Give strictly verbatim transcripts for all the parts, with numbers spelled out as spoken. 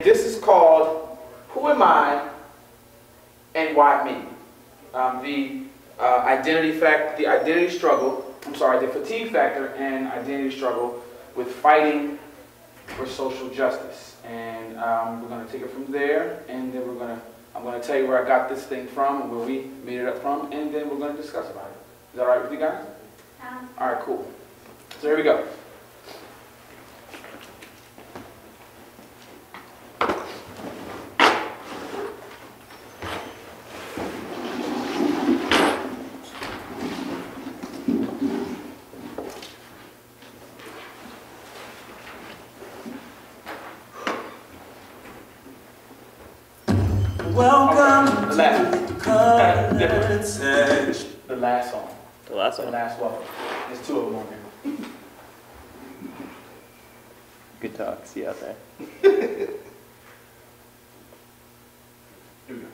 This is called Who Am I and Why Me? Um, the uh, identity fact, the identity struggle, I'm sorry, the fatigue factor and identity struggle with fighting for social justice. And um, we're going to take it from there, and then we're going to, I'm going to tell you where I got this thing from and where we made it up from, and then we're going to discuss about it. Is that all right with you guys? Um, All right, cool. So here we go. Welcome The last, to Colored Section. the last song. The last The one. last one. There's two of them on there. Good talk. See you out there. Here we go.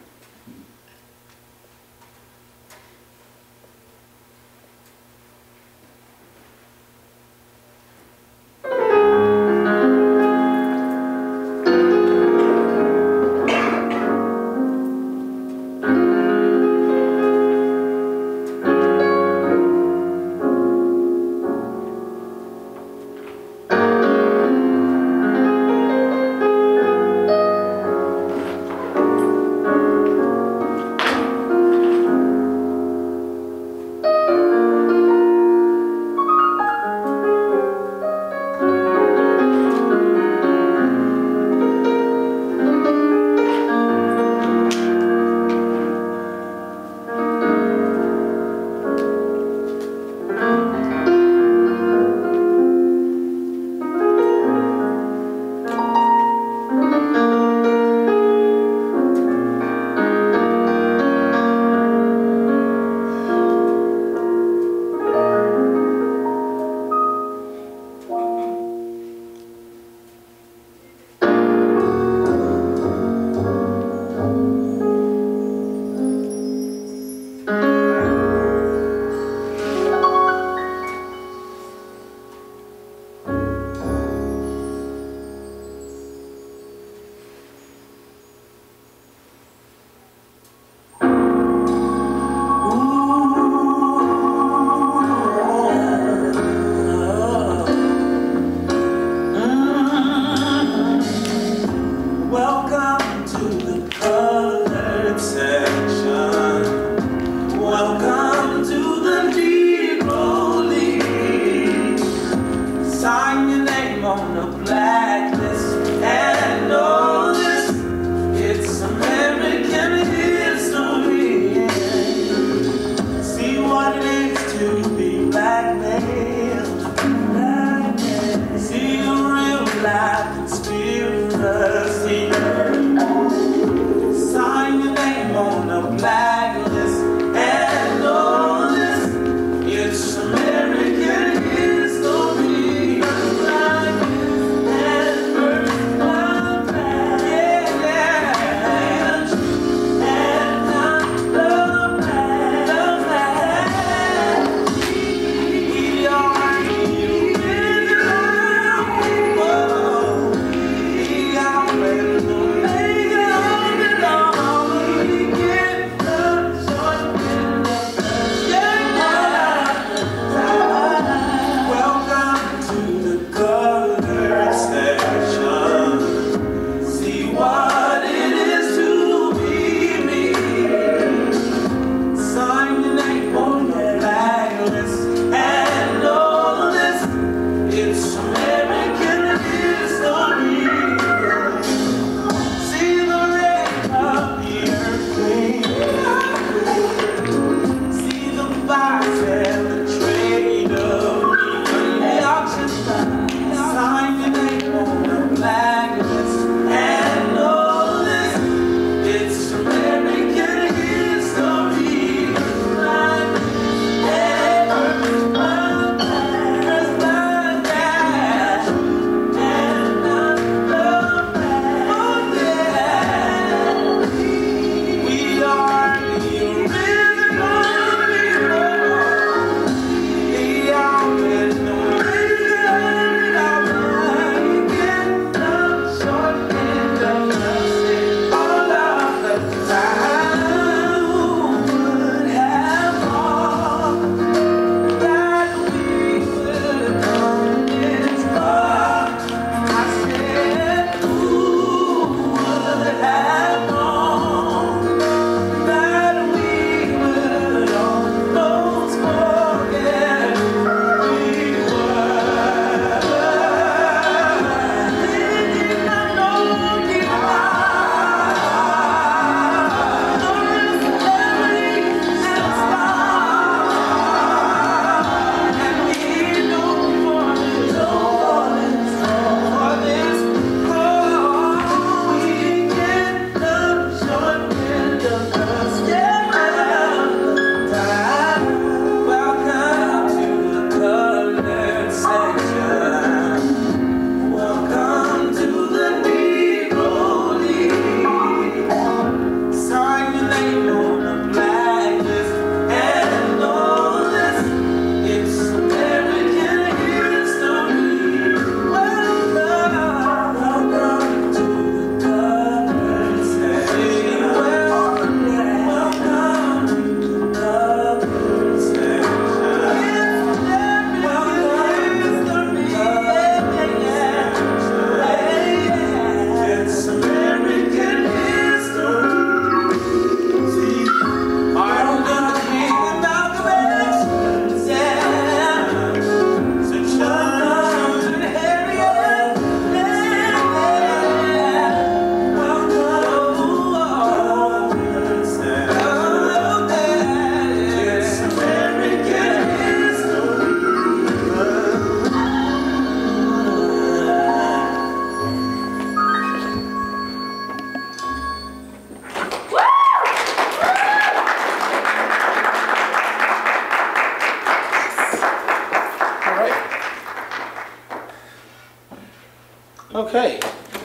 Okay.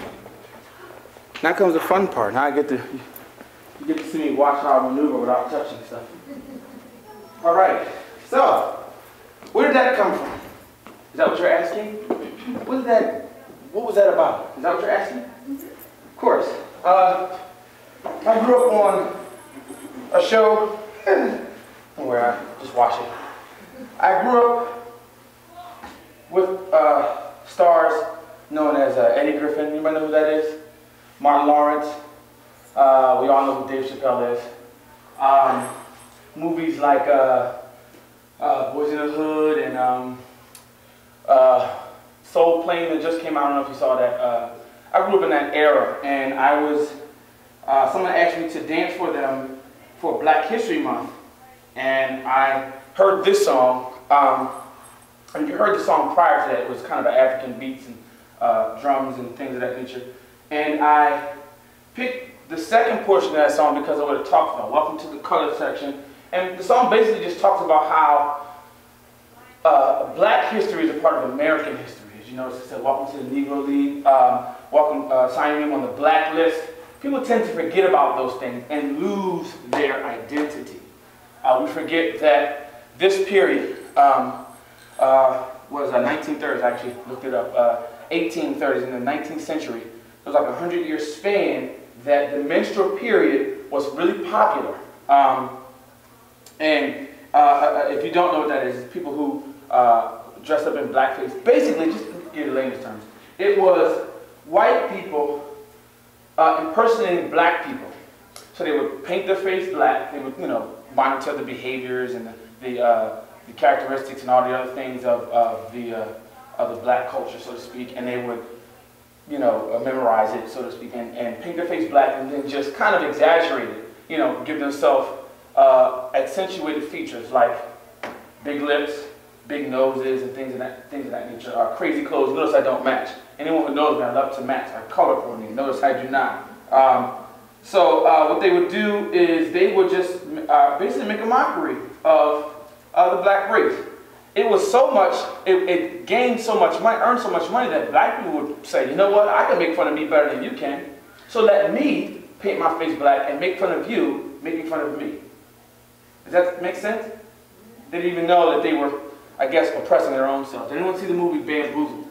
Now comes the fun part. Now I get to, you get to see me watch how I maneuver without touching stuff. All right. So, where did that come from? Is that what you're asking? What is that? What was that about? Is that what you're asking? Of course. Uh, I grew up on a show where I just watch it. I grew up with uh, stars known as uh, Eddie Griffin. Anybody know who that is? Martin Lawrence. Uh, we all know who Dave Chappelle is. Um, movies like uh, uh, Boys in the Hood and um, uh, Soul Plane that just came out. I don't know if you saw that. Uh, I grew up in that era, and I was, uh, someone asked me to dance for them for Black History Month, and I heard this song, um, and you heard the song prior to that. It was kind of African beats and uh, drums and things of that nature, and I picked the second portion of that song because of what it talks about, Welcome to the Color section, and the song basically just talks about how uh, Black history is a part of American history. You know, it said, welcome to the Negro League, um, welcome, uh, signing him on the blacklist. People tend to forget about those things and lose their identity. Uh, we forget that this period um, uh, was uh, nineteen thirties, I actually looked it up, uh, eighteen thirties, in the nineteenth century. It was like a hundred year span that the menstrual period was really popular. Um, and uh, if you don't know what that is, it's people who uh, dressed up in blackface. Basically, just get the layman's terms, it was white people uh, impersonating black people. So they would paint their face black. They would, you know, monitor the behaviors and the the, uh, the characteristics and all the other things of, of the uh, of the black culture, so to speak. And they would, you know, uh, memorize it, so to speak, and, and paint their face black, and then just kind of exaggerate it. You know, give themselves uh, accentuated features like big lips, big noses, and things of that things of that nature. Uh, crazy clothes. Notice I don't match. Anyone who knows me, I love to match. I color coordinate. Notice I do not. Um, so uh, what they would do is they would just uh, basically make a mockery of uh, the black race. It was so much. It, it gained so much money, earned so much money that black people would say, you know what? I can make fun of me better than you can. So let me paint my face black and make fun of you, making fun of me. Does that make sense? They didn't even know that they were, I guess, oppressing their own selves. Did anyone see the movie Bamboozled?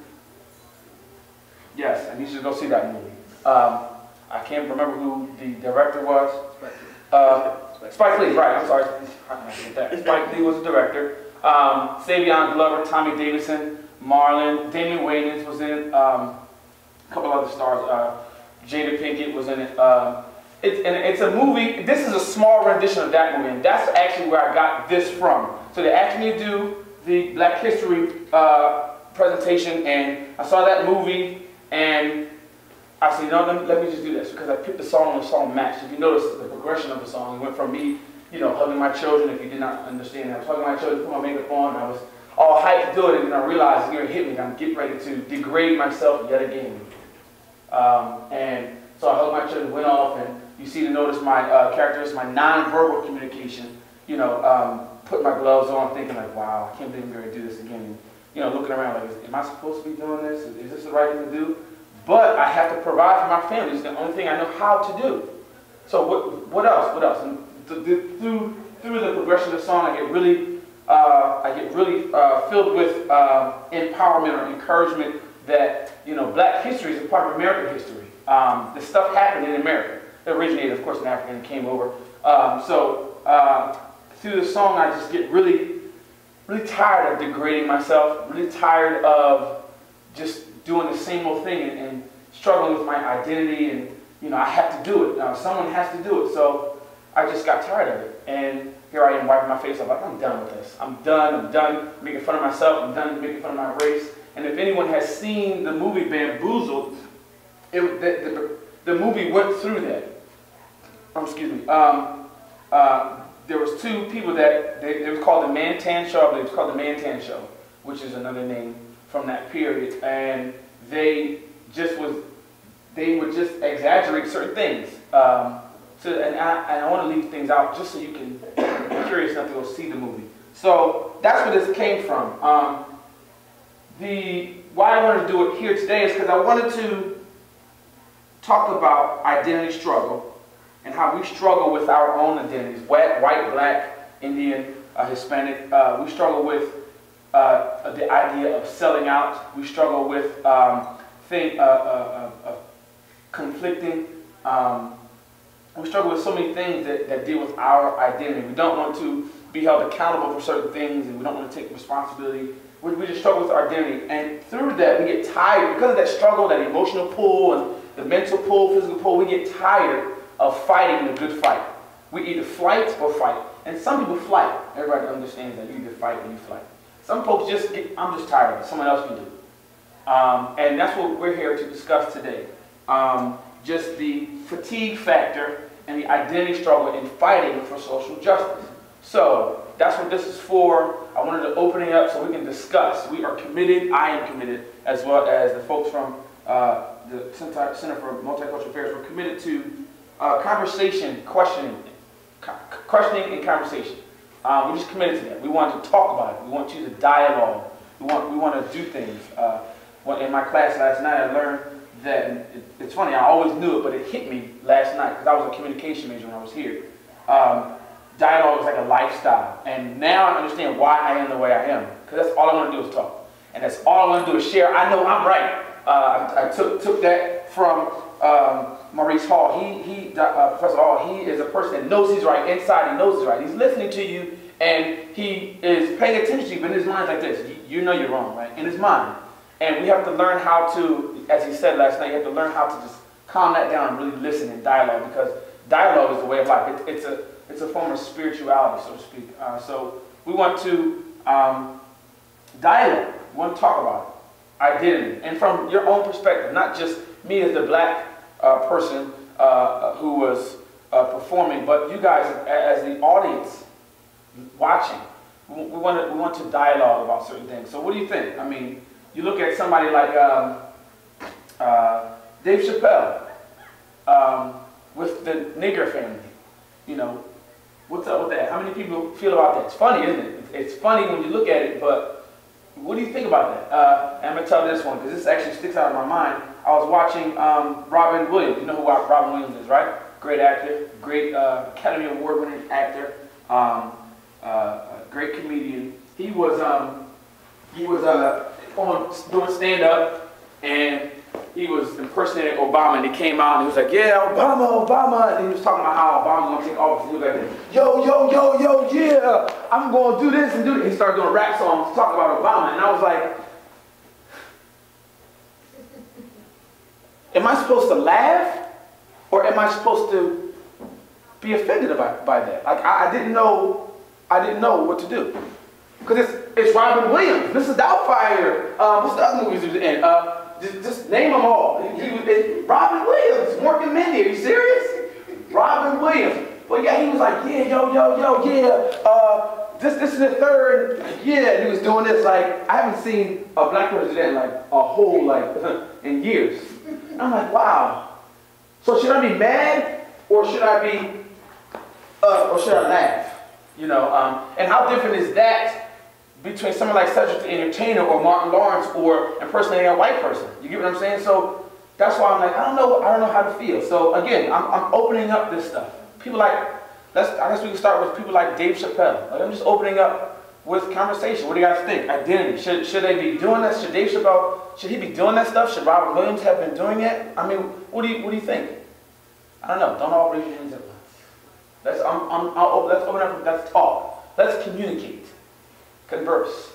Yes, I need you to go see that movie. Um, I can't remember who the director was. Uh, Spike Lee, right, I'm sorry. How can I forget that? Spike Lee was the director. Um, Savion Glover, Tommy Davidson, Marlon, Damon Wayans was in it. Um, a couple other stars. Uh, Jada Pinkett was in it. Um, it's, and it's a movie, this is a small rendition of that movie, and that's actually where I got this from. So they asked me to do the Black History uh, presentation, and I saw that movie, and I said, you know, let me, let me just do this, because I picked the song and the song matched. If you notice the progression of the song, it went from me, you know, hugging my children. If you did not understand that, I was hugging my children, put my makeup on, I was all hyped to do it, and then I realized it hit me, I'm getting ready to degrade myself yet again. Um, and so I hugged my children, went off, and you see to notice my uh, characteristics, my non-verbal communication, you know, um, put my gloves on, thinking like, wow, I can't believe I'm going to do this again. And, you know, looking around like, am I supposed to be doing this? Is this the right thing to do? But I have to provide for my family. It's the only thing I know how to do. So what, what else? What else? And th th through through the progression of the song, I get really, uh, I get really uh, filled with uh, empowerment or encouragement that, you know, Black history is a part of American history. Um, the stuff happened in America. It originated, of course, in Africa and came over. Um, so uh, through the song, I just get really, really tired of degrading myself. Really tired of just doing the same old thing and, and struggling with my identity, and you know, I have to do it. Now, someone has to do it. So I just got tired of it, and here I am wiping my face. I'm like, I'm done with this. I'm done. I'm done making fun of myself. I'm done making fun of my race. And if anyone has seen the movie Bamboozled, it, the, the, the movie went through that. Oh, excuse me. Um, uh, there was two people that they, it was called the Man-Tan Show. I believe it was called the Man-Tan Show, which is another name from that period, and they just was, they would just exaggerate certain things. Um, so, and I, and I want to leave things out just so you can be curious enough to go see the movie. So that's where this came from. Um, the why I wanted to do it here today is because I wanted to talk about identity struggle and how we struggle with our own identities, white, white black, Indian, uh, Hispanic. Uh, we struggle with uh, the idea of selling out. We struggle with um, thing, uh, uh, uh, uh, conflicting. Um, we struggle with so many things that, that deal with our identity. We don't want to be held accountable for certain things, and we don't want to take responsibility. We, we just struggle with our identity. And through that, we get tired. Because of that struggle, that emotional pull, and the mental pull, physical pull, we get tired of fighting the good fight. We either flight or fight. And some people flight. Everybody understands that you either fight or you flight. Some folks just get, I'm just tired of it. Someone else can do it. Um, and that's what we're here to discuss today. Um, just the fatigue factor and the identity struggle in fighting for social justice. So that's what this is for. I wanted to open it up so we can discuss. We are committed, I am committed, as well as the folks from uh, the Center for Multicultural Affairs. We're committed to uh, conversation, questioning, co questioning and conversation. Um, we're just committed to that. We want to talk about it. We want you to dialogue. We want, we want to do things. Uh, in my class last night, I learned that, and it, it's funny, I always knew it, but it hit me last night because I was a communication major when I was here. Um, dialogue is like a lifestyle, and now I understand why I am the way I am, because that's all I want to do is talk, and that's all I want to do is share. I know I'm right. Uh, I, I took took that from um, Maurice Hall. He he, uh, Professor Hall. He is a person that knows he's right inside. He knows he's right. He's listening to you, and he is paying attention to you. But in his mind's like this: you, you know you're wrong, right? In his mind. And we have to learn how to, as he said last night, you have to learn how to just calm that down and really listen and dialogue, because dialogue is the way of life. It, it's, a, it's a form of spirituality, so to speak. Uh, so we want to um, dialogue. We want to talk about it. Identity. And from your own perspective, not just me as the black uh, person uh, who was uh, performing, but you guys as the audience watching. We, we, want to, we want to dialogue about certain things. So what do you think? I mean, you look at somebody like um, uh, Dave Chappelle um, with the nigger family. You know, what's up with that? How many people feel about that? It's funny, isn't it? It's funny when you look at it, but what do you think about that? Uh, I'm going to tell this one because this actually sticks out of my mind. I was watching um, Robin Williams. You know who Robin Williams is, right? Great actor, great uh, Academy Award winning actor, um, uh, great comedian. He was um, he was uh, on doing stand-up, and he was impersonating Obama, and he came out and he was like, yeah, Obama, Obama, and he was talking about how Obama was going to take office. He was like, yo, yo, yo, yo, yeah, I'm going to do this and do this. He started doing rap songs talking about Obama, and I was like, am I supposed to laugh, or am I supposed to be offended by, by that? Like, I, I didn't know, I didn't know what to do. Because it's, it's Robin Williams, Missus Doubtfire, uh, what's the other movies he was in? Uh, just, just name them all. He, he was, it, Robin Williams, Mork and Mindy, are you serious? Robin Williams. But yeah, he was like, yeah, yo, yo, yo, yeah, uh, this, this is the third, yeah, and he was doing this like, I haven't seen a black person do that in like a whole, like, in years. And I'm like, wow. So should I be mad, or should I be, uh, or should I laugh? You know, um, and how different is that between someone like Cedric the Entertainer or Martin Lawrence or impersonating a white person? You get what I'm saying? So that's why I'm like, I don't know, I don't know how to feel. So again, I'm, I'm opening up this stuff. People like, let's, I guess we can start with people like Dave Chappelle. Like, I'm just opening up with conversation. What do you guys think? Identity. Should, should they be doing that? Should Dave Chappelle, should he be doing that stuff? Should Robert Williams have been doing it? I mean, what do you, what do you think? I don't know. Don't all raise your hands at once. Let's, I'm, I'm, I'll, let's open up, let's talk. Let's communicate. Converse.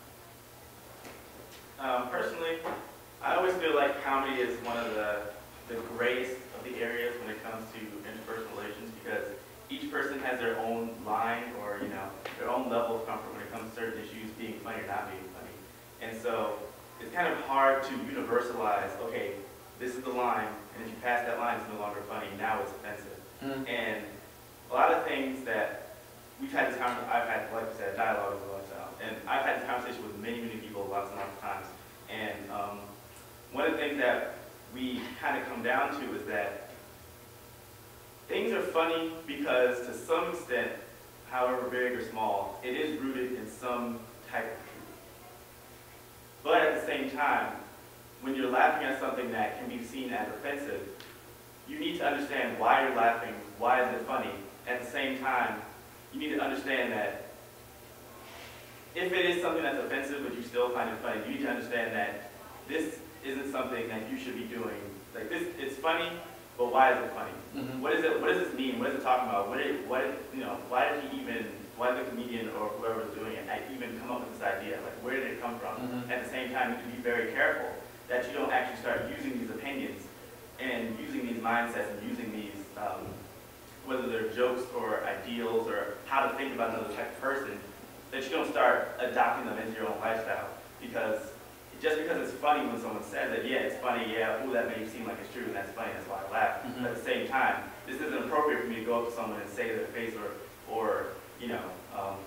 Um, personally, I always feel like comedy is one of the, the greatest of the areas when it comes to interpersonal relations, because each person has their own line, or you know, their own level of comfort when it comes to certain issues being funny or not being funny. And so it's kind of hard to universalize, okay, this is the line, and if you pass that line, it's no longer funny, now it's offensive. Mm-hmm. And a lot of things that we've had this conversation, I've had, like I said, dialogue is a lifestyle, and I've had this conversation with many, many people lots and lots of times. And um, one of the things that we kind of come down to is that things are funny because to some extent, however big or small, it is rooted in some type of truth. But at time, when you're laughing at something that can be seen as offensive, you need to understand why you're laughing, why is it funny. At the same time, you need to understand that if it is something that's offensive but you still find it funny, you need to understand that this isn't something that you should be doing. Like this, it's funny, but why is it funny? Mm-hmm. What is it? What does this mean? What is it talking about? What did, what did, you know? Why did he even? Why did the comedian or whoever was doing it even come up with this idea? Like, where did it come from? Mm-hmm. At the same time, you have to be very careful that you don't actually start using these opinions and using these mindsets and using these, um, whether they're jokes or ideals or how to think about another type of person, that you don't start adopting them into your own lifestyle. Because just because it's funny when someone says it, yeah, it's funny, yeah, ooh, that made you seem like it's true, and that's funny, that's why I laugh. Mm-hmm. But at the same time, this isn't appropriate for me to go up to someone and say to their face or, or you know, um,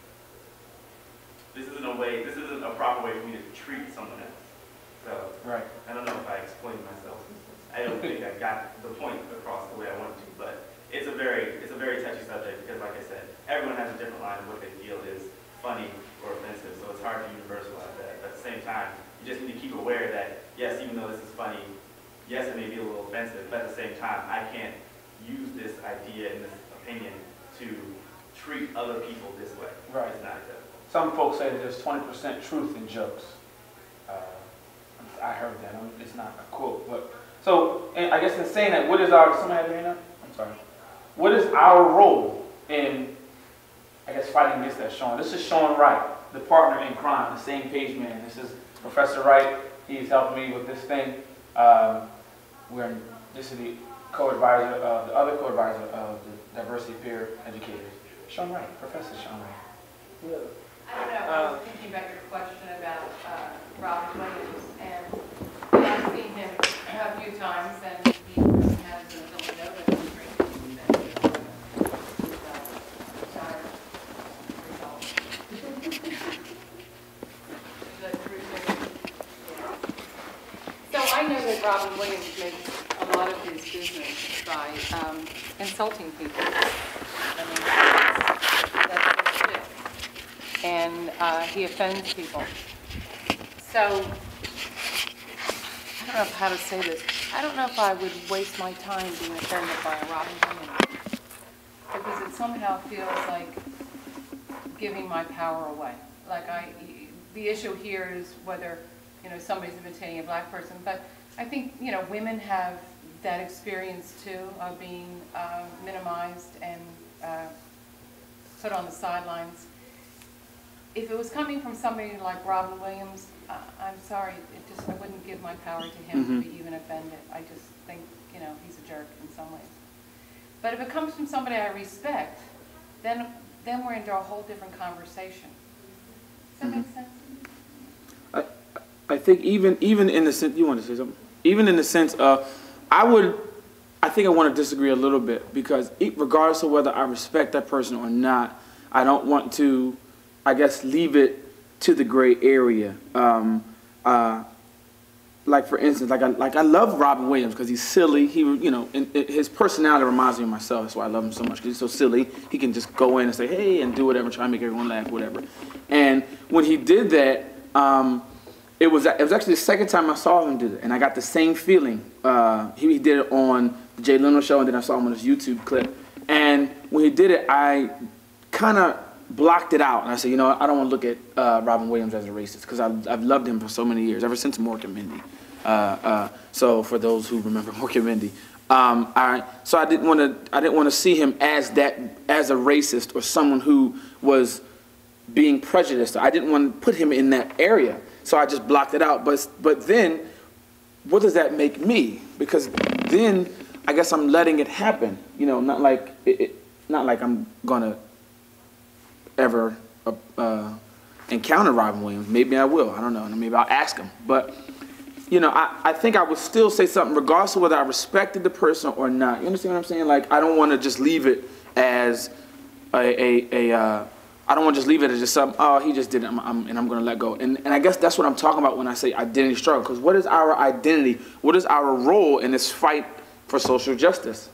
this isn't a way, this isn't a proper way for me to treat someone else. So, right. I don't know if I explained myself. I don't think I got the point across the way I wanted to, but it's a very, it's a very touchy subject because, like I said, everyone has a different line of what they feel is funny or offensive, so it's hard to universalize that. But at the same time, you just need to keep aware that, yes, even though this is funny, yes, it may be a little offensive, but at the same time, I can't use this idea and this opinion to treat other people this way. Right. It's not acceptable. Some folks say that there's twenty percent truth in jokes. Uh, I heard that. It's not a quote, but so and I guess in saying that, what is our? Somebody have your hand up? I'm sorry. What is our role in, I guess, fighting against that, Sean? This is Sean Wright, the partner in crime, the same page man. This is Professor Wright. He's helping me with this thing. Um, we're in, this is the co-advisor, uh, the other co-advisor of the diversity peer educators. Sean Wright, Professor Sean Wright. Yeah. I don't know, I was thinking about your question about uh, Robin Williams, and I've seen him a few times, and he has an ability to know that he's drinking, and he's uh, tired results. The true thing. So I know that Robin Williams makes a lot of his business by um, insulting people. I mean, that's, that's his shtick. And uh, he offends people. So, I don't know how to say this. I don't know if I would waste my time being offended by a Robin Williams, because it somehow feels like giving my power away. Like I, the issue here is whether, you know, somebody's imitating a black person, but I think, you know, women have that experience too of being uh, minimized and uh, put on the sidelines. If it was coming from somebody like Robin Williams, uh, I'm sorry, it just I wouldn't give my power to him mm-hmm. to be even offended. I just think, you know, he's a jerk in some ways. But if it comes from somebody I respect, then then we're into a whole different conversation. Does that mm-hmm. make sense? I I think even even in the sense, you want to say something? Even in the sense of, I would, I think I want to disagree a little bit, because regardless of whether I respect that person or not, I don't want to, I guess, leave it to the gray area. Um, uh, like for instance, like I like I love Robin Williams because he's silly. He, you know, and, and his personality reminds me of myself. That's why I love him so much, because he's so silly. He can just go in and say, hey, and do whatever, try to make everyone laugh, whatever. And when he did that, um, it was it was actually the second time I saw him do it, and I got the same feeling. Uh, he, he did it on the Jay Leno show, and then I saw him on his YouTube clip. And when he did it, I kind of blocked it out, and I said, you know, I don't want to look at uh, Robin Williams as a racist, because I've, I've loved him for so many years, ever since Mork and Mindy. Uh, uh, so for those who remember Mork and Mindy, um, I so I didn't want to I didn't want to see him as that as a racist or someone who was being prejudiced. I didn't want to put him in that area, so I just blocked it out. But but then, what does that make me? Because then I guess I'm letting it happen. You know, not like it, it, not like I'm gonna ever uh, uh, encounter Robin Williams. Maybe I will. I don't know. Maybe I'll ask him. But, you know, I, I think I would still say something regardless of whether I respected the person or not. You understand what I'm saying? Like, I don't want to just leave it as a, a, a uh, I don't want to just leave it as just something, oh, he just did it, I'm, I'm, and I'm going to let go. And, and I guess that's what I'm talking about when I say identity struggle. Because what is our identity? What is our role in this fight for social justice?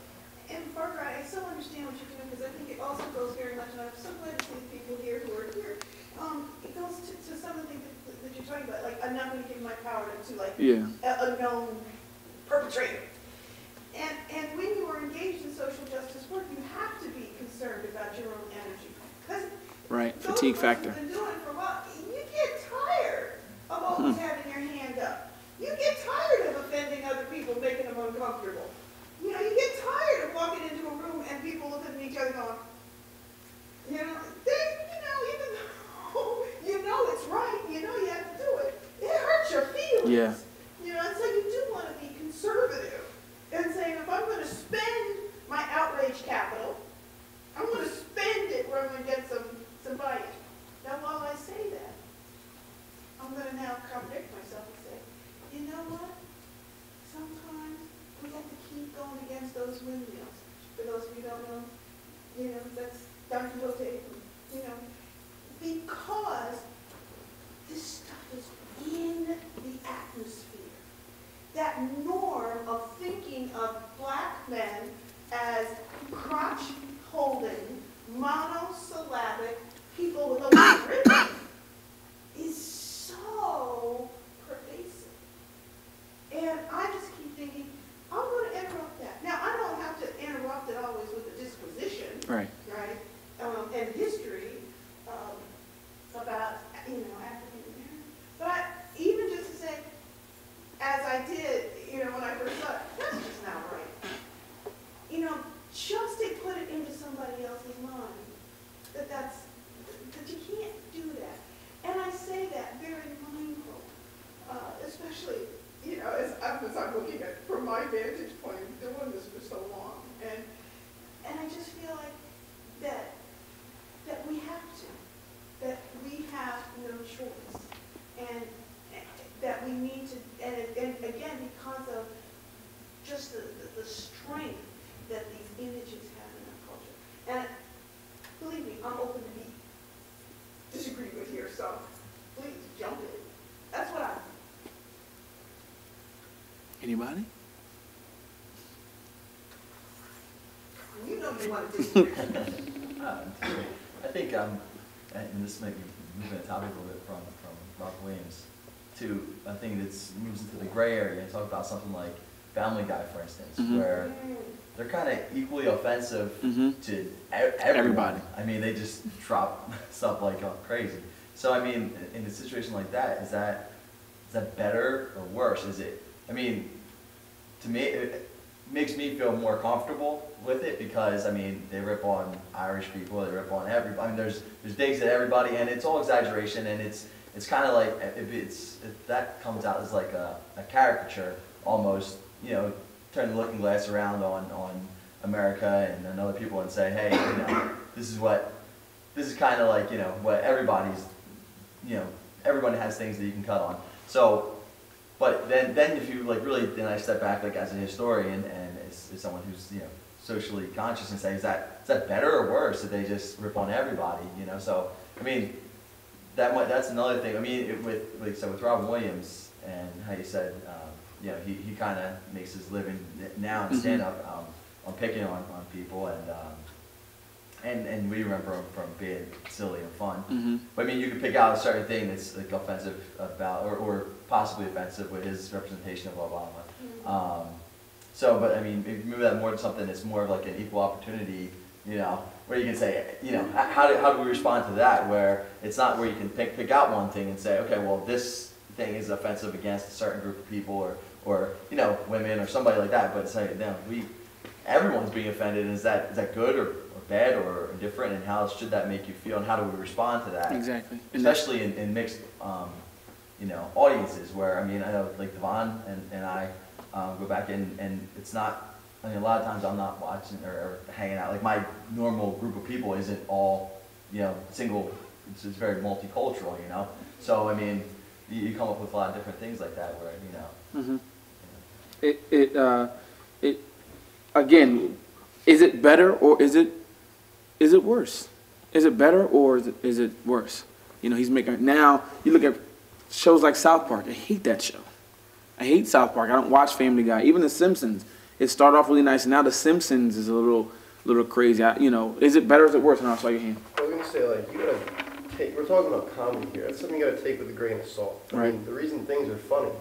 I'm not going to give my power to like Yeah. a, a known perpetrator. And, and when you are engaged in social justice work, you have to be concerned about your own energy. Because Right. those Fatigue of us factor. who've been doing it for a while, you get tired of always Hmm. having your hand up. You get tired of offending other people, making them uncomfortable. You know, you get tired of walking into a room and people looking at each other going, you know, they, you know, even though you know it's right, you know you have to do it, it hurts your feelings. Yeah. You know, and so you do want to be conservative and saying, if I'm going to spend my outrage capital, I'm going to spend it where I'm going to get some, some buy-in. Now, while I say that, I'm going to now contradict myself and say, you know what? Sometimes we have to keep going against those windmills. For those of you who don't know, you know, that's Doctor Bote, you know, because this stuff is in the atmosphere. That norm of thinking of black men as crotch-holding, monosyllabic people with a lot of rhythm is so pervasive. And I just keep thinking, I'm going to interrupt that. Now, I don't have to interrupt it always with a disquisition, Right. right? Um, and history um, about, you know, African Americans. But I, even just to say, as I did, you know, when I first saw it, that's just not right. You know, just to put it into somebody else's mind, that that's, that you can't do that. And I say that very mindful, uh, especially, you know, as, as I'm looking at, from my vantage point, doing this for so long. And, and I just feel like that, that we have to, that we have no choice. And that we need to, and, and again, because of just the, the, the strength that these images have in our culture. And believe me, I'm open to be disagreed with here, so please jump in. That's what I. Anybody? You know you want to disagree. Uh, I think, um, and this might be moving the topic a little bit from, from Rob Williams to a thing that moves into the gray area and talk about something like Family Guy, for instance, Mhm. where they're kind of equally offensive Mhm. to e- everyone. Everybody. I mean, they just drop stuff like oh, crazy. So, I mean, in a situation like that, is that is that better or worse? Is it, I mean, to me, it makes me feel more comfortable with it because, I mean, they rip on Irish people, they rip on everybody. I mean, there's, there's digs at everybody, and it's all exaggeration, and it's, it's kind of like, if it's, if that comes out as like a, a caricature, almost, you know, turn the looking glass around on, on America and, and other people and say, hey, you know, this is what, this is kind of like, you know, what everybody's, you know, everyone has things that you can cut on. So, but then, then if you like really, then I step back like as a historian and as, as someone who's, you know, socially conscious and say, is that, is that better or worse that they just rip on everybody, you know? So, I mean, that might, that's another thing. I mean, it, with, like, so with Robin Williams and how you said, um, you know, he, he kind of makes his living now in stand-up um, on picking on, on people, and um, and and we remember him from being silly and fun. Mm-hmm. But I mean, you could pick out a certain thing that's like offensive about, or, or possibly offensive with his representation of Obama. Mm-hmm. Um, so, but I mean, if you move that more to something that's more of like an equal opportunity, you know, where you can say, you know, how do, how do we respond to that? Where it's not where you can pick pick out one thing and say, okay, well, this thing is offensive against a certain group of people, or or you know, women or somebody like that. But it's like, no, we, everyone's being offended. Is that is that good or, or bad or different? And how should that make you feel? And how do we respond to that? Exactly. Especially in, in mixed, um, you know, audiences where, I mean, I know like Devon and, and I um, go back in, and it's not, I mean, a lot of times I'm not watching or, or hanging out. Like my normal group of people isn't all, you know, single, it's, it's very multicultural, you know? So, I mean, you, you come up with a lot of different things like that where, you know. Mm-hmm. It, it, uh, it, again, is it better or is it, is it worse? Is it better or is it, is it worse? You know, he's making, now, you look at shows like South Park, I hate that show. I hate South Park, I don't watch Family Guy, even The Simpsons. It started off really nice, and now The Simpsons is a little, little crazy. I, you know, is it better or is it worse? And I'll saw your hand. I was gonna say, like, you gotta take, we're talking about comedy here, that's something you gotta take with a grain of salt. I Right. mean, the reason things are funny,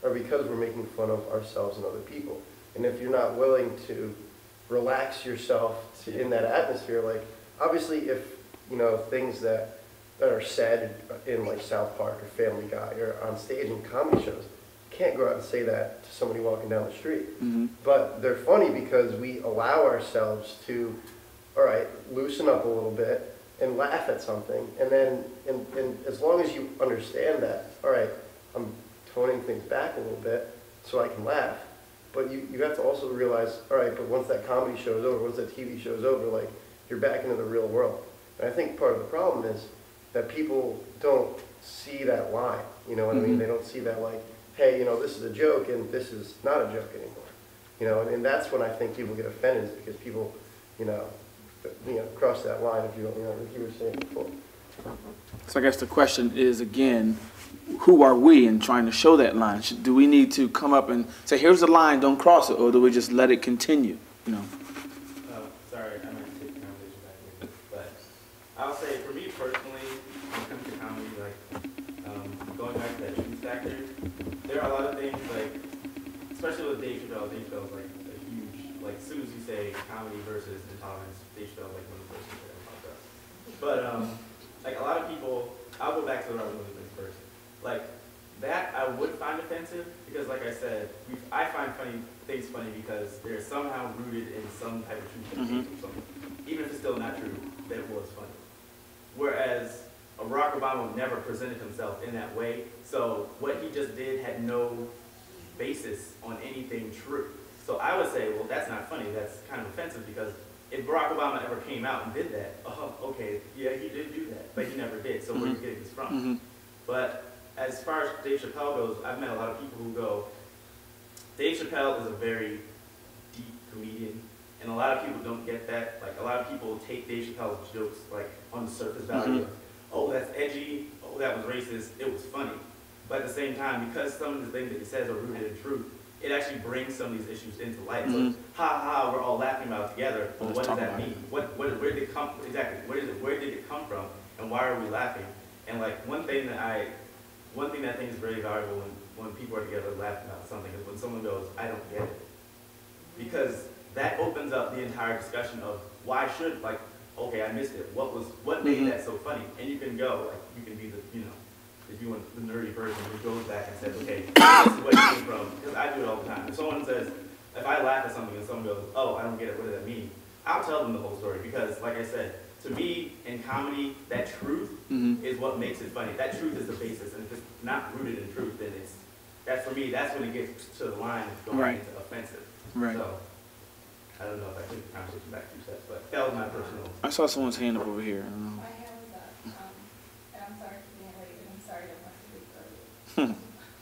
are because we're making fun of ourselves and other people. And if you're not willing to relax yourself to, in that atmosphere, like, obviously if, you know, things that, that are said in like South Park or Family Guy or on stage in comedy shows, you can't go out and say that to somebody walking down the street. Mm-hmm. But they're funny because we allow ourselves to, all right, loosen up a little bit and laugh at something. And then, and, and as long as you understand that, all right, I'm toning things back a little bit so I can laugh. But you, you have to also realize, all right, but once that comedy show is over, once that T V show is over, like, you're back into the real world. And I think part of the problem is that people don't see that line, you know what Mm-hmm. I mean? They don't see that, like, hey, you know, this is a joke and this is not a joke anymore. You know, and, and that's when I think people get offended, is because people, you know, you know, cross that line, if you, you know, like you were saying before. So I guess the question is, again, who are we in trying to show that line? Should, do we need to come up and say, here's the line, don't cross it, or do we just let it continue, you know? Oh, sorry, I might take the conversation back here. But I'll say, for me personally, when it comes to comedy, like, um, going back to that truth factor, there are a lot of things, like, especially with Dave Chappelle, Dave Chappelle's like a huge, like, as soon as you say comedy versus intolerance, Dave Chappelle, like, one of the first things that pops up. But, um, like, a lot of people, I'll go back to the Robin Williams thing first. Like, that I would find offensive, because like I said, we, I find funny things funny because they're somehow rooted in some type of truth that Mm-hmm. came from something. Even if it's still not true, that it was funny. Whereas Barack Obama never presented himself in that way, so what he just did had no basis on anything true. So I would say, well, that's not funny, that's kind of offensive, because if Barack Obama ever came out and did that, oh, okay, yeah, he did do that, but he never did, so where are you getting this from? Mm-hmm. But as far as Dave Chappelle goes, I've met a lot of people who go, Dave Chappelle is a very deep comedian, and a lot of people don't get that. Like, a lot of people take Dave Chappelle's jokes, like, on the surface value Mm-hmm. of, oh, that's edgy, oh, that was racist, it was funny. But at the same time, because some of the things that he says are rooted in truth, it actually brings some of these issues into light. Mm-hmm. So, ha ha, we're all laughing about it together, but Let's what talk does that about mean? it. What, what, where did it come, exactly, where did it, where did it come from, and why are we laughing? And like, one thing that I, one thing that I think is very valuable when, when people are together laughing about something is when someone goes, I don't get it. Because that opens up the entire discussion of why should, like, okay, I missed it. What was, what made Mhm. that so funny? And you can go, like, you can be the, you know, if you want the nerdy person who goes back and says, okay, this is what it came from. Because I do it all the time. If someone says, if I laugh at something and someone goes, oh, I don't get it, what does that mean? I'll tell them the whole story because, like I said, to me, in comedy, that truth Mhm. is what makes it funny. That truth is the basis, and if it's not rooted in truth, then it's, that's for me, that's when it gets to the line of going Right. into offensive. Right. So, I don't know if I took the conversation back two steps, but that was my personal. I saw someone's hand up over here. I don't know. My hand was up, um, and I'm sorry for being late, and I'm sorry I must have been early.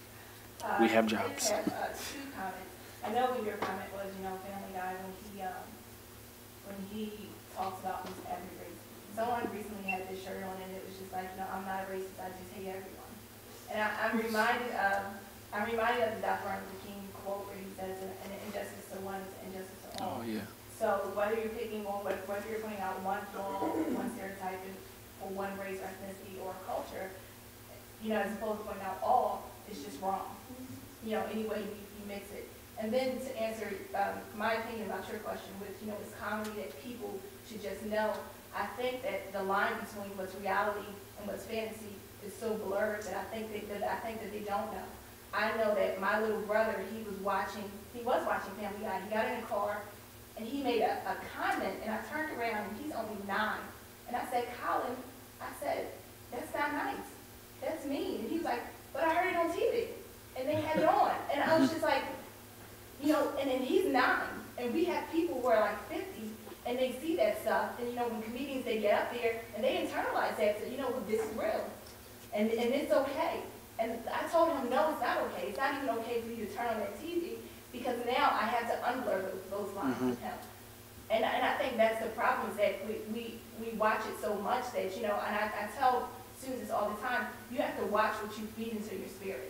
Uh, We have I jobs. just have, uh, two comments. I know what your comment was, you know, Family Guy, when he, um, when he talks about just every race. Someone recently had this shirt on, and it was just like, you know, I'm not a racist, I just hate everyone. And I, I'm reminded of, I'm reminded of the Doctor Martin Luther King quote where he says, an injustice to one is an injustice to all. Oh, yeah. So whether you're picking on, whether you're pointing out one flaw, one stereotype for one race or ethnicity or culture, you know, as opposed to pointing out all, it's just wrong. You know, any way you, you mix it. And then to answer um, my opinion about your question, which, you know, is comedy that people should just know, I think that the line between what's reality and what's fantasy is so blurred that I think that, that I think that they don't know. I know that my little brother, he was watching, he was watching Family Guy. He got in a car, and he made a, a comment, and I turned around, and he's only nine. And I said, Colin, I said, that's not nice. That's mean. And he was like, but I heard it on T V, and they had it on. And I was just like, you know, and then he's nine, and we have people who are like fifty, and they see that stuff, and you know, when comedians, they get up there, and they internalize that, so you know, this is real, and, and it's okay. And I told him, no, it's not okay. It's not even okay for you to turn on that T V, because now I have to unblur those, those lines Mhm. with him. And, and I think that's the problem, is that we, we, we watch it so much that, you know, and I, I tell students all the time, you have to watch what you feed into your spirit.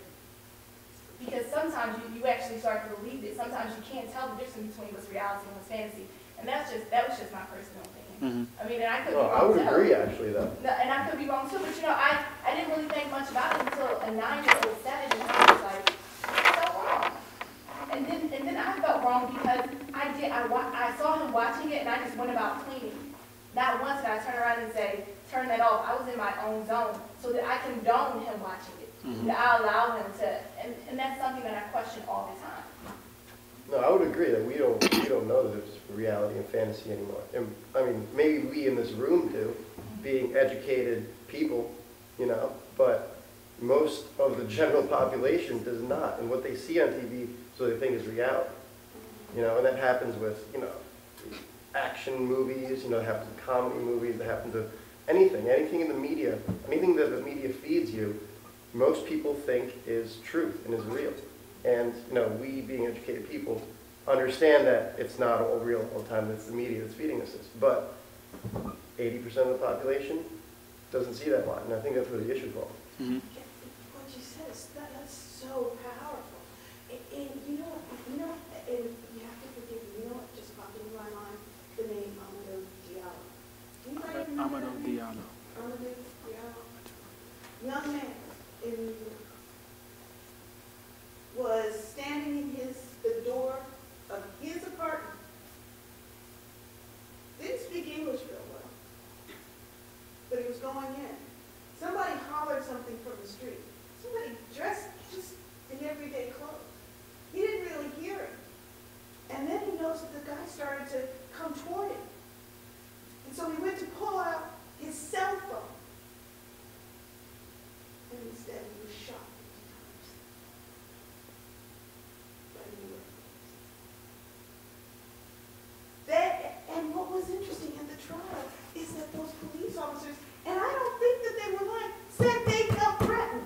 Because sometimes you, you actually start to believe it. Sometimes you can't tell the difference between what's reality and what's fantasy. And that's just, that was just my personal opinion. Mhm. I mean, and I could No, be I wrong would too. agree, actually, though. No, and I could be wrong too, but you know, I, I didn't really think much about it until a nine-year-old said it, and I was like, so once and I turn around and say, turn that off. I was in my own zone, so that I condone him watching it. Mhm. That I allow him to, and, and that's something that I question all the time. No, I would agree that we don't, we don't know that there's reality and fantasy anymore. And, I mean, maybe we in this room do, being educated people, you know, but most of the general population does not. And what they see on T V is what they think is reality. You know, and that happens with, you know, action movies, you know, it happens in comedy movies, it happens to anything, anything in the media, anything that the media feeds you, most people think is truth and is real. And, you know, we being educated people understand that it's not all real all the time, it's the media that's feeding us this. But eighty percent of the population doesn't see that line, and I think that's where the issue falls. Mhm. What you said is, that, that's so powerful. And, and you know, you know, and you have to forgive me, you know what just popped into my mind? The name Amadou Diallo. Anybody remember Amadou that name? Diallo. Amadou Diallo. Young man in New York was standing in his, the door of his apartment. Didn't speak English real well, but he was going in. Somebody hollered something from the street. Somebody dressed just in everyday clothes. He didn't really hear him. And then he noticed that the guy started to come toward him. And so he went to pull out his cell phone. And instead he was shot fifty times. By the New York police. That, and what was interesting at the trial is that those police officers, and I don't think that they were lying, said they felt threatened.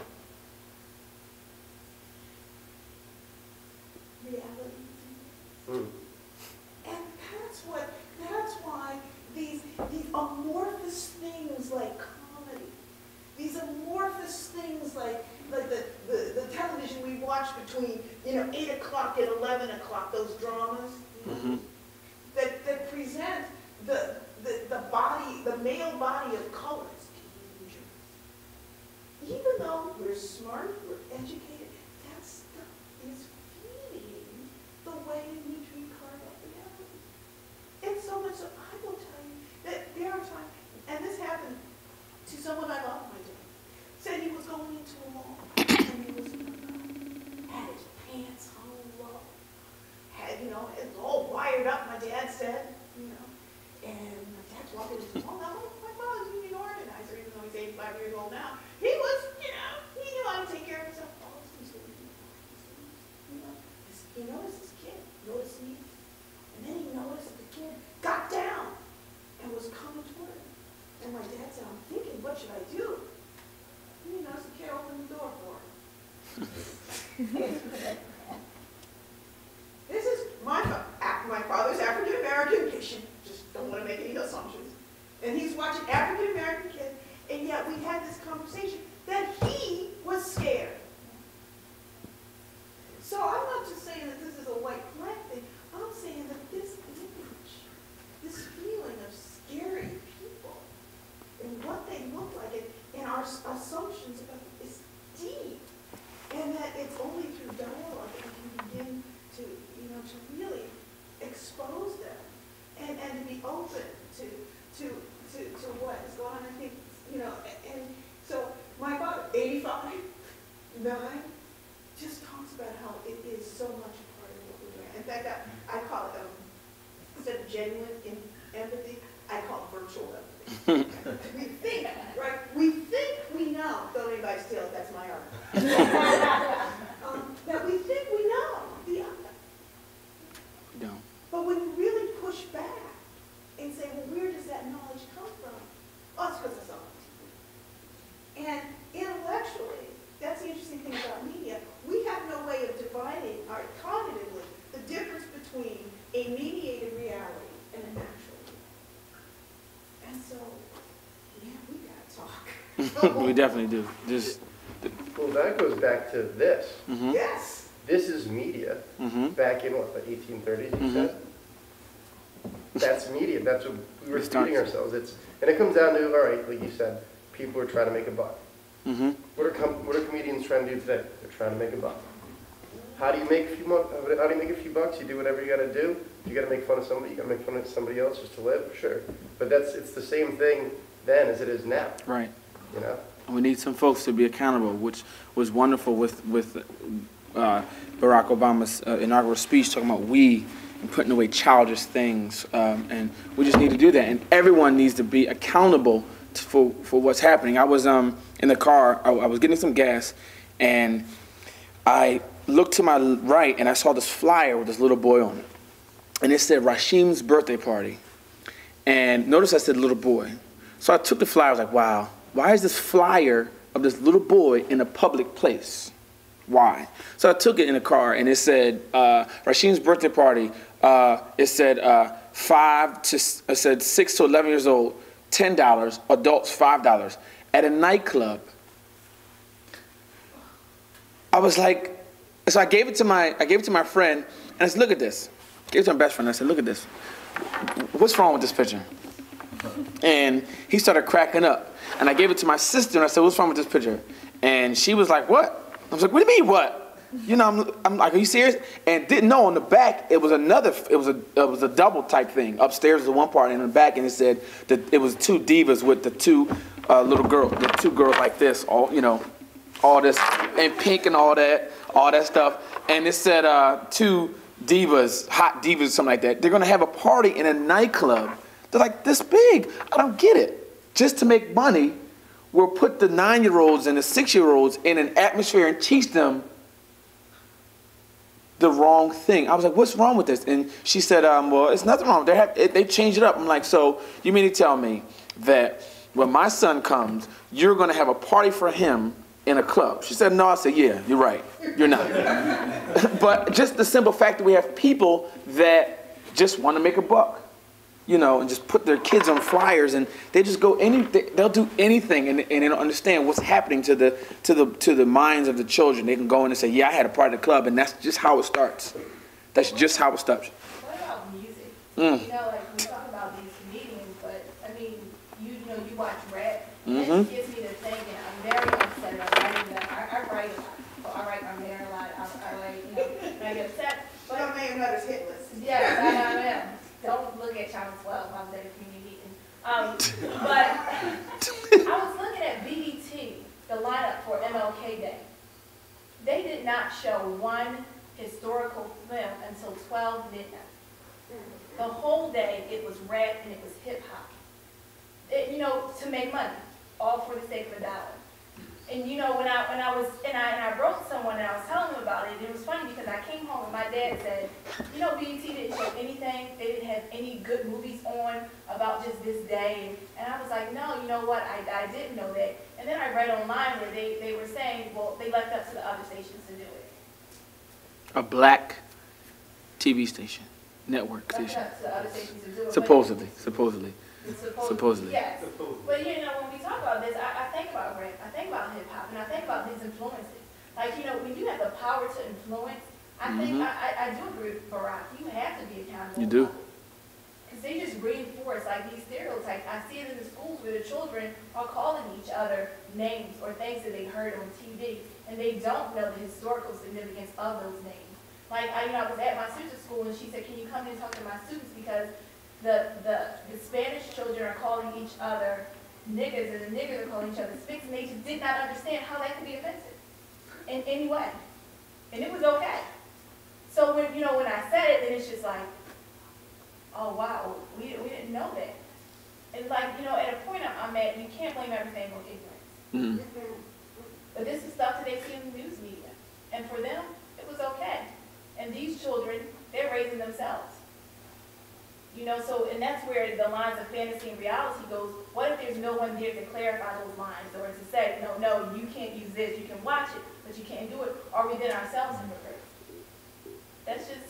Reality. Mm. And that's what, that's why these, these amorphous things like comedy, these amorphous things like, like the, the, the television we watch between, you know, eight o'clock and eleven o'clock, those dramas, Mhm. that, that present the, the, the body, the male body of color is dangerous. Even though we're smart, we're educated, that stuff is feeding the way in which we carve up reality. And so much so, I will tell you that there are times, and this happened to someone I love, my dad, said he was going into a mall, and he was had his pants hung low, had, you know, it was all wired up, my dad said, you know, and my dad's walking into the mall. Now, my father's a union organizer, even though he's eighty-five years old now. He was, you know, he knew how to take care of himself. All these things, you know, he noticed this kid, noticed me, and then he noticed that the kid got down and was coming toward him. And my dad said, I'm thinking, what should I do? And you noticed the kid opened the door for him. This is my, fa- my father's African American patient, just don't want to make any assumptions. And he's watching African American kids, and yet we had this conversation that he was scared. So I'm not just saying that this is a white flag thing, I'm saying that this image, this feeling of scary people, and what they look like, and, and our s- assumptions about them is deep. And that it's only through dialogue that we can begin to, you know, to really expose them and, and to be open to, to, to, to what is going on. I think, you know, and, and so my father, eighty-five, nine, just talks about how it is so much a part of what we're doing. In fact, I, I call it, um, instead of genuine em- empathy, I call it virtual empathy. We think, right? We think we know. Don't anybody steal it, that's my art. um, that we think we know the other. We don't. But when you really push back and say, well, where does that knowledge come from? Oh, it's because I saw it on T V. And intellectually, that's the interesting thing about media, we have no way of dividing, or cognitively, the difference between a mediated reality and an actual reality. And so, yeah, we gotta talk. We definitely do. Just. Well, that goes back to this. Mhm. Yes. This is media, Mhm. back in what, the eighteen thirties, you Mhm. said? That's media, that's what we were It starts- feeding ourselves. It's, and it comes down to, all right, like you said, people are trying to make a buck. Mhm. What are, com what are comedians trying to do today? They're trying to make a buck. How do you make a few mo- How do you make a few bucks? You do whatever you got to do. You got to make fun of somebody. You got to make fun of somebody else just to live. Sure, but that's it's the same thing then as it is now. Right. You know. We need some folks to be accountable, which was wonderful with with uh, Barack Obama's uh, inaugural speech talking about we and putting away childish things, um, and we just need to do that. And everyone needs to be accountable to, for for what's happening. I was um in the car. I, I was getting some gas, and I looked to my right, and I saw this flyer with this little boy on it, and it said Rashim's birthday party. And notice I said little boy. So I took the flyer. I was like, wow. Why is this flyer of this little boy in a public place? Why? So I took it in the car, and it said, uh, Rashim's birthday party. Uh, it said uh, five to, it said six to eleven years old, ten dollars, adults five dollars, at a nightclub. I was like, so I gave it to my, I gave it to my friend, and I said, look at this. I gave it to my best friend. I said, look at this. What's wrong with this picture? And he started cracking up. And I gave it to my sister, and I said, what's wrong with this picture? And she was like, what? I was like, what do you mean, what? You know, I'm, I'm like, are you serious? And didn't know on the back, it was another, it was a, it was a double type thing. Upstairs was the one part, and in the back, and it said that it was two divas with the two uh, little girls, the two girls like this, all, you know, all this, and pink and all that, all that stuff. And it said uh, two divas, hot divas, something like that. They're going to have a party in a nightclub. They're like this big. I don't get it. Just to make money, we'll put the nine-year-olds and the six-year-olds in an atmosphere and teach them the wrong thing. I was like, what's wrong with this? And she said, um, well, it's nothing wrong. They have, it, they changed it up. I'm like, so you mean to tell me that when my son comes, you're going to have a party for him in a club? She said, no. I said, yeah, you're right. You're not. But just the simple fact that we have people that just want to make a buck, you know, and just put their kids on flyers, and they just go any, they, they'll do anything, and, and they don't understand what's happening to the to the to the minds of the children. They can go in and say, yeah, I had a party at the club, and that's just how it starts. That's just how it starts. What about music? Mm. You know, like we talk about these comedians, but I mean, you, you know, you watch rap, Mm-hmm. and it gets me to thinking. I'm very upset about writing that. I, I write a lot. So I write my mayor a lot. I, I write, you know, and I get upset. But Don't name another hit list. yes, I, I am. Don't look at Channel twelve. I was at a community meeting. Um, but I was looking at B B T, the lineup for M L K Day. They did not show one historical film until twelve midnight. The whole day it was rap and it was hip hop. It, you know, to make money, all for the sake of a dollar. And you know, when I when I was and I and I wrote someone and I was telling them about it, it was funny because I came home and my dad said, you know, B E T didn't show anything. They didn't have any good movies on about just this day. And I was like, no, you know what? I, I didn't know that. And then I read online where they, they were saying, well, they left up to the other stations to do it. A black T V station, network Left station. up to the other stations to do it. Supposedly, supposedly. Supposedly. Supposedly. Yes. But you know, when we talk about this, I, I think about rap, I think about hip hop, and I think about these influences. Like, you know, when you have the power to influence, I think, Mhm. I, I, I do agree with Barack, you have to be accountable. You do. Because they just reinforce, like, these stereotypes. I see it in the schools where the children are calling each other names or things that they heard on T V, and they don't know the historical significance of those names. Like, I, you know, I was at my sister's school, and she said, can you come in and talk to my students, because The, the, the Spanish children are calling each other niggas, and the niggas are calling each other spics, and they just did not understand how that could be offensive in any way. And it was okay. So when, you know, when I said it, then it's just like, oh wow, we, we didn't know that. And like, you know, at a point I'm, I'm at, you can't blame everything on ignorance. Mm-hmm. But this is stuff that they see in the news media. And for them, it was okay. And these children, they're raising themselves. You know, so, and that's where the lines of fantasy and reality goes. What if there's no one there to clarify those lines, or to say, no, no, you can't use this, you can watch it, but you can't do it? Are we then ourselves hypocrites? That's just...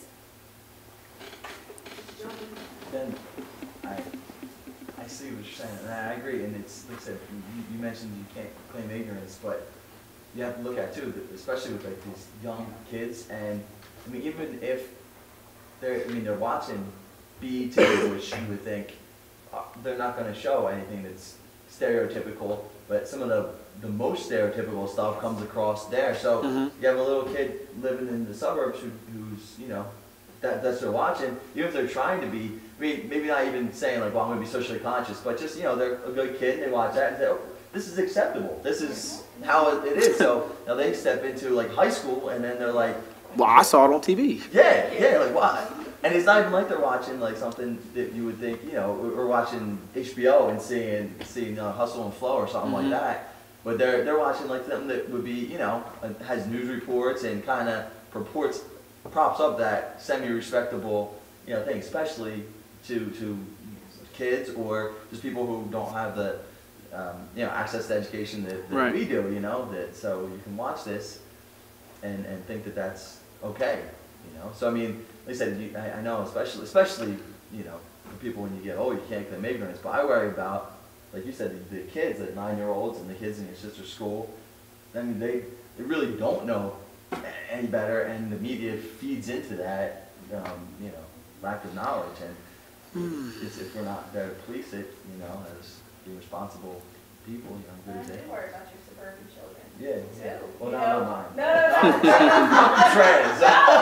Then, I, I see what you're saying, and I agree, and it's, like I said, you, you mentioned you can't claim ignorance, but you have to look at, too, that especially with, like, these young kids, and, I mean, even if they're, I mean, they're watching B E T, which you would think uh, they're not going to show anything that's stereotypical, but some of the, the most stereotypical stuff comes across there. So Mm-hmm. you have a little kid living in the suburbs who, who's, you know, that, that's they're watching, even if they're trying to be, I mean, maybe not even saying like, well, I'm going to be socially conscious, but just, you know, they're a good kid and they watch that and say, oh, this is acceptable. This is how it is. So now they step into like high school and then they're like, Well, I saw it on T V. yeah, yeah, like why? And it's not even like they're watching like something that you would think, you know, we're watching H B O and seeing seeing uh, Hustle and Flow or something Mhm. like that. But they're they're watching like something that would be, you know, uh, has news reports and kind of purports, props up that semi-respectable, you know, thing, especially to to kids or just people who don't have the, um, you know, access to education that, that Right. we do, you know, that so you can watch this and and think that that's okay, you know. So I mean, like I said, you, I, I know, especially especially you know, for people when you get old, you can't claim ignorance. But I worry about, like you said, the, the kids, the nine-year-olds and the kids in your sister's school. I mean, they they really don't know any better, and the media feeds into that, um, you know, lack of knowledge. And it's, if we're not there to police it, you know, as responsible people, you know, I good as do they. worry about your suburban children. Yeah. Too. Well, you not know? on mine. No, no, no. Trans.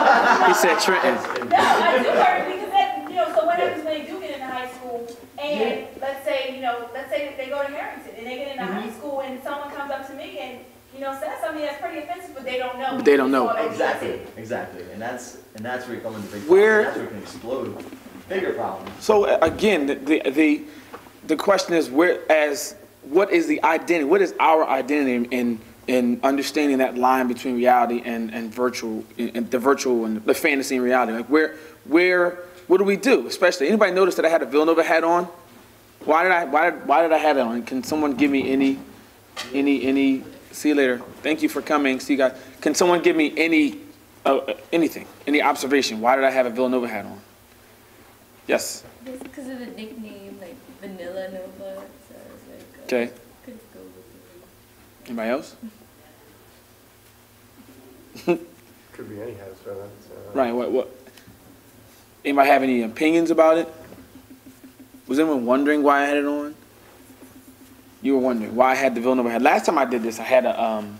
He said Trenton. No, I do worry because that, you know, so what happens when they do get into high school and let's say, you know, let's say that they go to Harrington and they get into high school and someone comes up to me and, you know, says something that's pretty offensive, but they don't know. They don't know. Exactly, exactly, and that's and that's where you come into big Where- problems. That's where it can explode bigger problems. So uh, again, the, the the the question is, where as what is the identity? What is our identity in in understanding that line between reality and and virtual, and the virtual and the fantasy and reality? Like where where what do we do? Especially, anybody notice that I had a Villanova hat on? Why did I why did, why did I have it on? Can someone give me any any any? See you later. Thank you for coming. See you guys. Can someone give me any uh, anything, any observation? Why did I have a Villanova hat on? Yes. It's because of the nickname, like Vanilla Nova. So it's like, uh, Okay. could go with Anybody else? Could be any house, right? Uh, Right. What? What? Anybody have any opinions about it? Was anyone wondering why I had it on? You were wondering why I had the Villanova hat. Last time I did this, I had a um,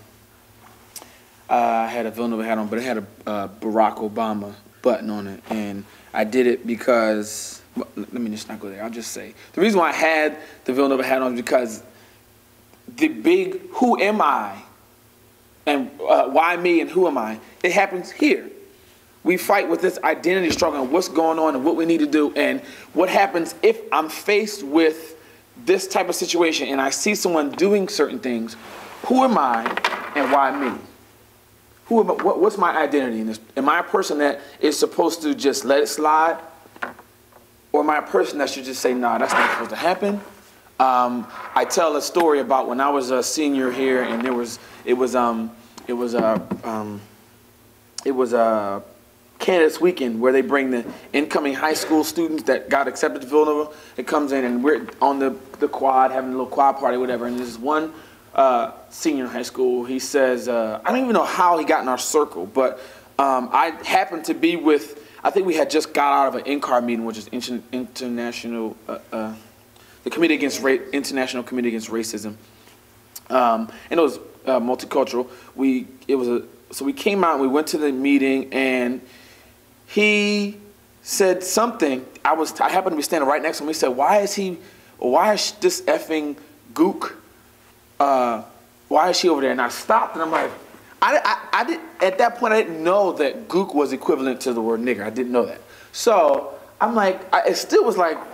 uh, I had a Villanova hat on, but it had a uh, Barack Obama button on it, and I did it because. Well, let me just not go there. I'll just say the reason why I had the Villanova hat on is because the big "Who am I?" and uh, why me and who am I? It happens here. We fight with this identity struggle and what's going on and what we need to do, and what happens if I'm faced with this type of situation and I see someone doing certain things. Who am I and why me? Who am I, what, what's my identity in this? Am I a person that is supposed to just let it slide? Or am I a person that should just say, nah, that's not supposed to happen? Um, I tell a story about when I was a senior here, and there was, it was, um, it was a, um, it was a candidates weekend where they bring the incoming high school students that got accepted to Villanova. It comes in and we're on the, the quad, having a little quad party, whatever. And there's one uh, senior in high school. He says, uh, I don't even know how he got in our circle, but um, I happened to be with, I think we had just got out of an N C A R meeting, which is inter international, uh, uh, the Committee Against Ra International Committee Against Racism. Um, and it was uh, multicultural. We, it was a, so we came out and we went to the meeting, and he said something. I was, I happened to be standing right next to him. He said, why is he, why is this effing gook, uh, why is she over there? And I stopped and I'm like, I, I, I did, at that point I didn't know that gook was equivalent to the word nigger. I didn't know that. So I'm like, I, it still was like,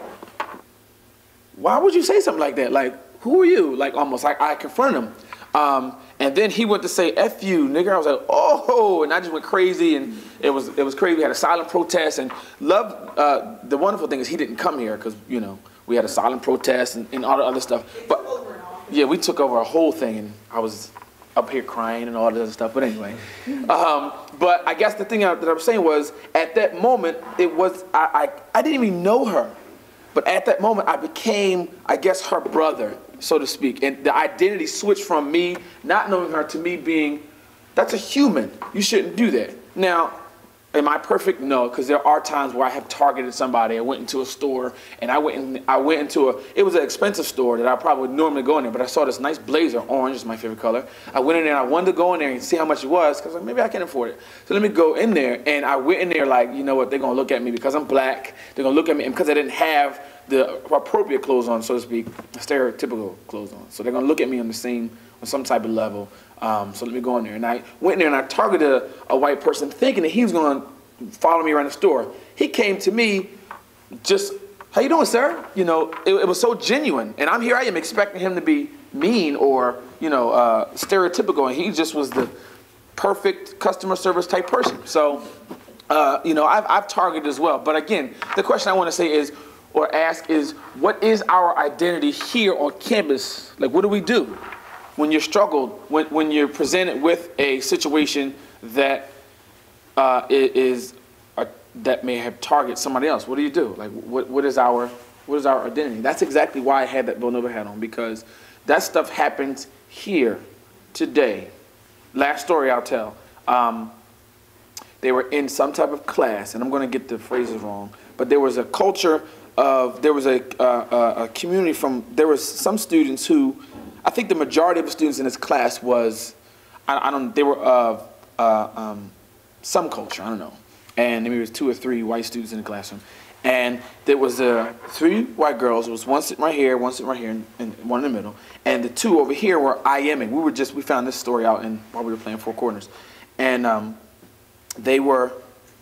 why would you say something like that? Like, who are you? Like, almost like I confronted him. Um, and then he went to say, F you, nigger. I was like, oh, and I just went crazy, and it was it was crazy. We had a silent protest, and love, uh, the wonderful thing is he didn't come here because, you know, we had a silent protest and, and all the other stuff. But yeah, we took over a whole thing, and I was up here crying and all this other stuff. But anyway, um, but I guess the thing that I was saying was, at that moment, it was, I, I, I didn't even know her. But at that moment, I became, I guess, her brother, so to speak. And the identity switched from me not knowing her to me being, that's a human. You shouldn't do that. Now, Am I perfect? No, because there are times where I have targeted somebody. I went into a store and I went in, I went into a, it was an expensive store that I probably would normally go in there, but I saw this nice blazer, orange is my favorite color. I went in there and I wanted to go in there and see how much it was because like, maybe I can afford it. So let me go in there, and I went in there like, you know what, they're going to look at me because I'm black. They're going to look at me, and because I didn't have the appropriate clothes on, so to speak, stereotypical clothes on. So they're going to look at me on the same, on some type of level. Um, so let me go in there. And I went in there and I targeted a, a white person thinking that he was going to follow me around the store. He came to me just, how you doing, sir? You know, it, it was so genuine. And I'm here, I am expecting him to be mean or, you know, uh, stereotypical. And he just was the perfect customer service type person. So, uh, you know, I've, I've targeted as well. But again, the question I want to say is, or ask is, what is our identity here on campus? Like, what do we do when you're struggled, when, when you're presented with a situation that uh, is, uh, that may have targeted somebody else? What do you do? Like, what, what is our, what is our identity? That's exactly why I had that Villanova hat on, because that stuff happens here today. Last story I'll tell. Um, they were in some type of class, and I'm going to get the phrases wrong, but there was a culture of, there was a, uh, a community from, there was some students who, I think the majority of the students in this class was, I, I don't, they were of uh, um, some culture, I don't know. And maybe it was two or three white students in the classroom. And there was uh, three white girls. There was one sitting right here, one sitting right here, and, and one in the middle. And the two over here were IMing. We were just, we found this story out in, while we were playing Four Corners. And um, they were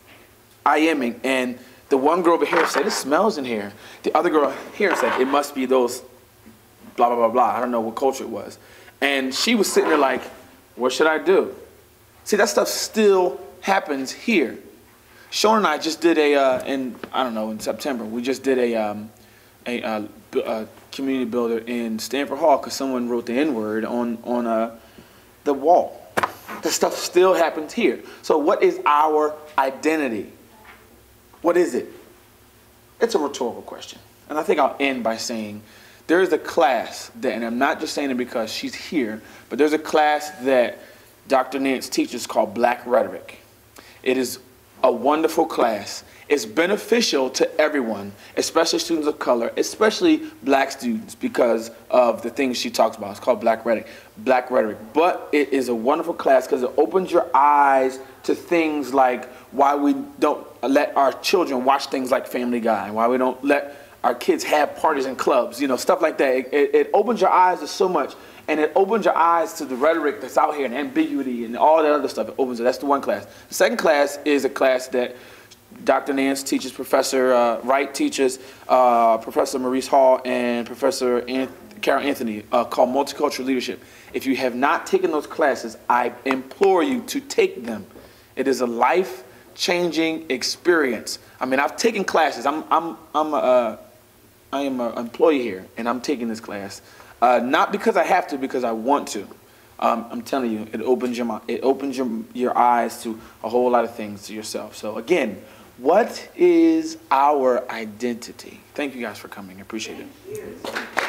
IMing. And the one girl over here said, it smells in here. The other girl here said, it must be those blah, blah, blah, blah. I don't know what culture it was. And she was sitting there like, what should I do? See, that stuff still happens here. Sean and I just did a, uh, in, I don't know, in September, we just did a, um, a, uh, a community builder in Stanford Hall because someone wrote the N-word on, on uh, the wall. That stuff still happens here. So what is our identity? What is it? It's a rhetorical question. And I think I'll end by saying there is a class that, and I'm not just saying it because she's here, but there's a class that Doctor Nance teaches called Black Rhetoric. It is a wonderful class. It's beneficial to everyone, especially students of color, especially black students, because of the things she talks about. It's called Black Rhetoric. Black Rhetoric. But it is a wonderful class because it opens your eyes to things like why we don't let our children watch things like Family Guy, and why we don't let our kids have parties and clubs, you know, stuff like that. It, it, it opens your eyes to so much, and it opens your eyes to the rhetoric that's out here and ambiguity and all that other stuff. It opens it. That's the one class. The second class is a class that Doctor Nance teaches, Professor uh, Wright teaches, uh, Professor Maurice Hall, and Professor Anth Carol Anthony, uh, called Multicultural Leadership. If you have not taken those classes, I implore you to take them. It is a life-changing experience. I mean, I've taken classes. I'm, I'm, I'm a, uh, I am an employee here, and I'm taking this class. Uh, not because I have to, because I want to. Um, I'm telling you, it opens your it opens your your eyes to a whole lot of things to yourself. So again, what is our identity? Thank you guys for coming. I appreciate it.